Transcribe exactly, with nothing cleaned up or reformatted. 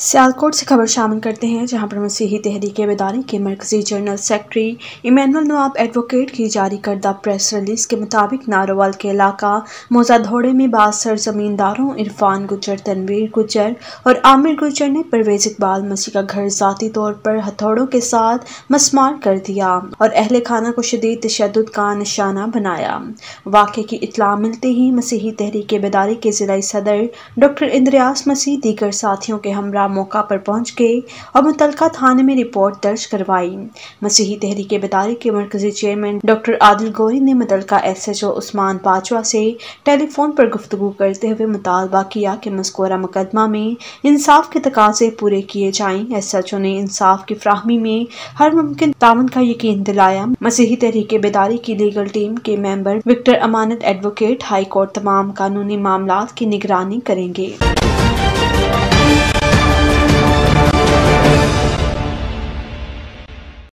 सियालकोट से खबर शामिल करते हैं, जहां पर मसीही तहरीक बेदारी के मरकजी general secretary Emmanuel Nawab advocate की जारी करदा प्रेस रिलीज के मुताबिक नारोवाल के इलाका मोजाधोड़े में बाद सरजमींदारों इरफान गुजर, तनवीर गुजर और आमिर गुजर ने परवेज इकबाल मसीह का घर जाती तौर पर हथौड़ों के साथ मसमार कर दिया और अहले खाना को शदीद तशद्दुद का निशाना बनाया। वाक़े की इत्तला मिलते ही मसीही तहरीक बेदारी के जिला सदर डॉक्टर इंद्रियास मसीह दीगर साथियों के हमरा मौका पर पहुंच गए और मुतलका थाने में रिपोर्ट दर्ज करवाई। मसीही तहरीक बेदारी के मरकजी चेयरमैन डॉक्टर आदिल गोरी ने मुतलका S H O Usman Bajwa से टेलीफोन पर गुफ्तगू करते हुए मुतालबा किया कि मज़कूरा मुकदमा में इंसाफ के तकाजे पूरे किए जाएं। एस एच ओ ने इंसाफ की फ्राहमी में हर मुमकिन ताउन का यकीन दिलाया। मसीही तहरीक बेदारी की लीगल टीम के member Victor Amanat advocate high court तमाम कानूनी मामलात की निगरानी करेंगे।